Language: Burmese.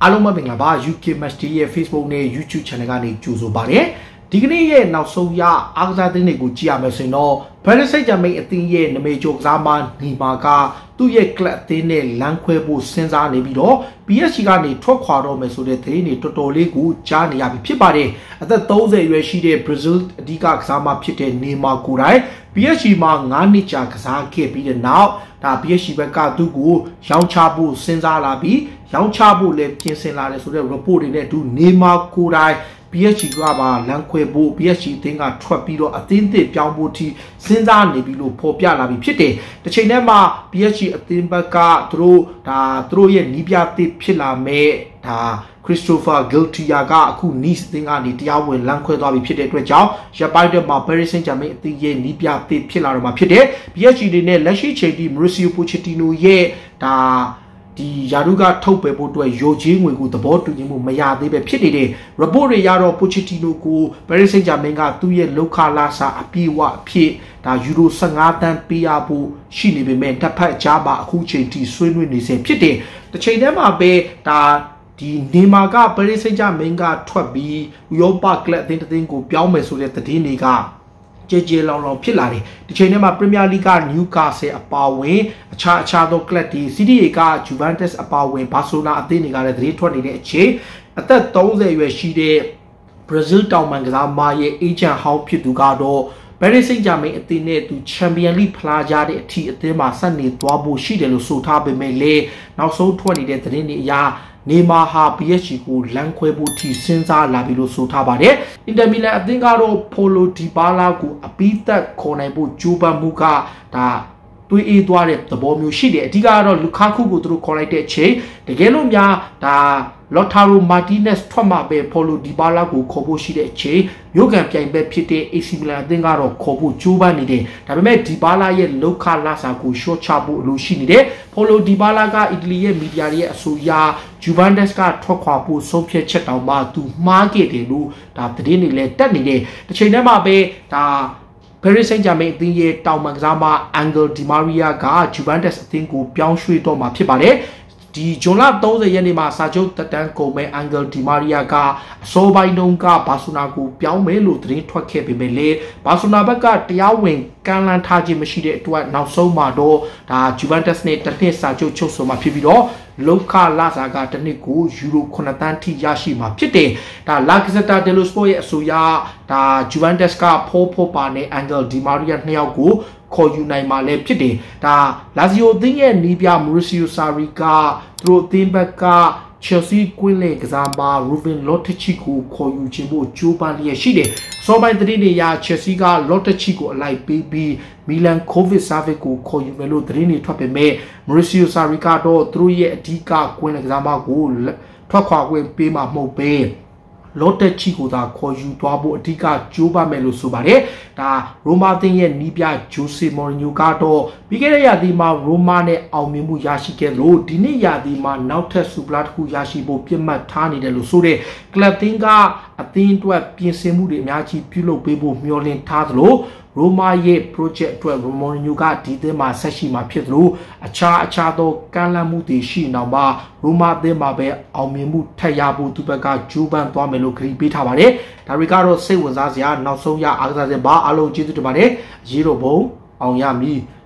အားလုံးမင်္ဂလာပါ UK Match ရဲ့ Facebook နဲ့ YouTube Channel ကနေကြိုဆိုပါတယ်ဒီကနေ့ရဲ့နောက်ဆုံးရအားကစားသတင်းတွေကိုကြည့်ရမယ်ဆိုရင်တော့ Paris Saint-Germain အသင်းရဲ့နာမည်ကျော်ကစားမနီမာကသူ့ရဲ့ club အသင်းနဲ့လမ်းခွဲဖို့စဉ်းစားနေပြီးတော့ PSG ကနေထွက်ခွာတော့မယ်ဆိုတဲ့သတင်းတွေတော်တော်လေးကိုကြားနေရပြီဖြစ်ပါတယ်အသက်30အရွယ်ရှိတဲ့ Brazil အဓိကကစားမဖြစ်တဲ့နီမာကိုယ်တိုင် PSG မှာ9နှစ်ကြာကစားခဲ့ပြီးတဲ့နောက်ဒါ PSG ဘက်ကသူ့ကိုရောင်းချဖို့စဉ်းစားလာပြီးရောင်းချဖို့လည်းပြင်ဆင်လာတယ်ဆိုတဲ့ report တွေနဲ့အတူနီမာကိုယ်တိုင်PSG ကပါလမ်းခွဲဖို့ PSG အသင်းကထွက်ပြီးတော့အသင်းသစ်ပြောင်းဖို့ထိစဉ်းစားနေပြီလို့ဖော်ပြလာပြီဖြစ်တယ်။တစ်ချိန်တည်းမှာ PSG အသင်းဘက်ကသူတို့ရဲ့နီးပြသစ်ဖြစ်လာမဲ့ဒါ Christopher Galtier ကအခု Nice အသင်းကနေတရားဝင်လမ်းခွဲသွားပြီဖြစ်တဲ့အတွက်ကြောင့်ရပ်ပိုင်းမှာ Paris Saint-Germain အသင်းရဲ့နီးပြသစ်ဖြစ်လာတော့မှာဖြစ်တယ်။ PSG တွေနဲ့လက်ရှိချိန်ထိ Mauricio Pochettino ရဲ့ဒီယာရုကထုတ်ပယ်ဖို့အတွက်ယိုချေးငွေကိုသဘောတူညီမှုမရသေးပဲဖြစ်နေတဲ့ report တွေရတော့ Pochettino ကို Paris Saint-Germain ကသူ့ရဲ့လောက်ခလာစာအပြည့်အဝအဖြစ်ဒါယူရို15တန်းပေးရဖို့ရှိနေပေမဲ့တစ်ဖက်ကြားမှာအခုချိန်ထိဆွေးနွေးနေစေဖြစ်တယ်။တစ်ချိန်တည်းမှာပဲဒီနေမာက Paris Saint-Germain ကထွက်ပြီးဥရောပကလပ်အသင်းတစ်သင်းကိုပြောင်းမယ်ဆိုတဲ့သတင်းတွေကကြေလောင်ဖြစ်လာတယ်ဒီချိန်ထဲမှာ Premier League က Newcastle အပါဝင်အခြားသော club တွေ CDA က Juventus အပါဝင် Barcelona အသင်းတွေကလည်းသတင်းထွက်နေတဲ့အချိန်အသက်30အရွယ်ရှိတဲ့ Brazil တောင်ပံကစားမရဲ့ agent ဟောင်းဖြစ်သူကတော့ Paris Saint-Germain အသင်းနဲ့သူ Champions League ဖလားကြတဲ့အထိအသင်းမှာဆက်နေသွားဖို့ရှိတယ်လို့ဆိုထားပေမဲ့လည်းနောက်ဆုံးထွက်နေတဲ့သတင်းတွေအရနေမာဟာ PSG ကိုလမ်းခွဲဖို့ထိစဉ်းစားလာပြီလို့ဆိုထားပါတယ်။ Inter Milan အသင်းကတော့ Paulo Dybala ကိုအပိသက်ခေါ်နိုင်ဖို့ကြိုးပမ်းမှုကတွေးအေးသွားတဲ့သဘောမျိုးရှိတယ်အဓိကကတော့ Lukaku ကိုသူတို့ခေါ်လိုက်တဲ့အချိန်တကယ်လို့များLautaro Martinez ထွက်မှပဲ Paulo Dybala ကိုခေါ်ဖို့ရှိတဲ့အချိန်မြို့ကန်ပြိုင်ဘက်ဖြစ်တဲ့ AC Milan အသင်းကတော့ခေါ်ဖို့ကြိုးပမ်းနေတယ်ဒါပေမဲ့ Dybala ရဲ့လောက်ခလာစာကို short ချဖို့အလိုရှိနေတယ် Paulo Dybala ကအီတလီရဲ့မီဒီယာရဲ့အဆိုအရ Juventus ကထွက်ခွာဖို့ဆုံးဖြတ်ချက်တောင်မှသူမှားခဲ့တယ်လို့သတင်းတွေလည်းတက်နေတယ်တစ်ချိန်တည်းမှာပဲParis Saint-Germain အသင်းရဲ့တောင်ပံကစားမ Angel Di Maria က Juventus အသင်းကိုပြောင်းရွှေ့တော့မှာဖြစ်ပါတယ်ဒီဇွန်လ30ရက်နေ့မှာစာချုပ်တက်တန်းကုန်မဲ့ Angel Di Maria ကအစောပိုင်းတုန်းကဘာစီလိုနာကိုပြောင်းမယ်လို့သတင်းထွက်ခဲ့ပေမဲ့လည်းဘာစီလိုနာဘက်ကတရားဝင်ကမ်းလှမ်းထားခြင်းမရှိတဲ့အတွက်နောက်ဆုံးမှာတော့Juventus နဲ့တစ်နှစ်စာချုပ်ချုပ်ဆိုမှာဖြစ်ပြီးတော့လောက်ခလာစာကတစ်နှစ်ကိုယူရို9တန်းထိရရှိမှာဖြစ်တယ်La Gazzetta dello Sport ရဲ့အဆိုအရJuventus ကဖောပါနဲ့ Angel Di Maria နှစ်ယောက်ကိုခေါ်ယူနိုင်မှာလည်းဖြစ်တယ်လာဇီယိုအသင်းရဲ့နီးပြ Mauricio Sarri ကသူတို့အသင်းဘက်ကChelsea ကွင်းလင်ကစားမ Ruben Loftus-Cheek ကိုခေါ်ယူခြင်းဖို့ကြိုးပမ်းလျက်ရှိတယ်။စောပိုင်းသတင်းတွေအရ Chelsea က Loftus-Cheek ကိုအလိုက်ပေးပြီး Milan Kovacic Savic ကိုခေါ်ယူမယ်လို့သတင်းတွေထွက်ပေမဲ့ Mauricio Sarri ကတော့သူတို့ရဲ့အဓိကကွင်းလင်ကစားမကိုထွက်ခွာခွင့်ပေးမှာမဟုတ်ပဲLoftus-Cheek ကိုသာခေါ်ယူသွားဖို့အဓိကကြိုးပမ်းမယ်လို့ဆိုပါတယ်ရိုမာသင်းရဲ့နီးပြဂျိုဆေမော်ရီညိုကတော့ပြီးခဲ့တဲ့ရာသီမှာရိုမာနဲ့အောင်မြင်မှုရရှိခဲ့လို့ဒီနှစ်ရာသီမှာနောက်ထပ်စူပလာတစ်ခုရရှိဖို့ပြတ်မှတ်ထားနေတယ်လို့ဆိုတဲ့ကလပ်သင်းကအသင်းအတွက်ပြင်ဆင်မှုတွေအများကြီးပြုလုပ်ပေးဖို့မျှော်လင့်ထားသလိုရိုမာရဲ့ project အတွက်ရိုမော်ရီညိုကဒီသင်းမှာဆက်ရှိမှာဖြစ်သလိုအခြားသောကမ်းလှမ်းမှုတွေရှိနေတော့မှရိုမာသင်းမှာပဲအောင်မြင်မှုထပ်ရဖို့သူဘက်ကဂျိုးပန်းသွားမယ်လို့ကြေညာပေးထားပါတယ်ဒါတွေကတော့စိတ်ဝင်စားစရာနောက်ဆုံးရအားကစားစင်ပါအားလုံးကျေးဇူးတင်ပါတယ်ရေတော်ဘုံအောင်ရမည်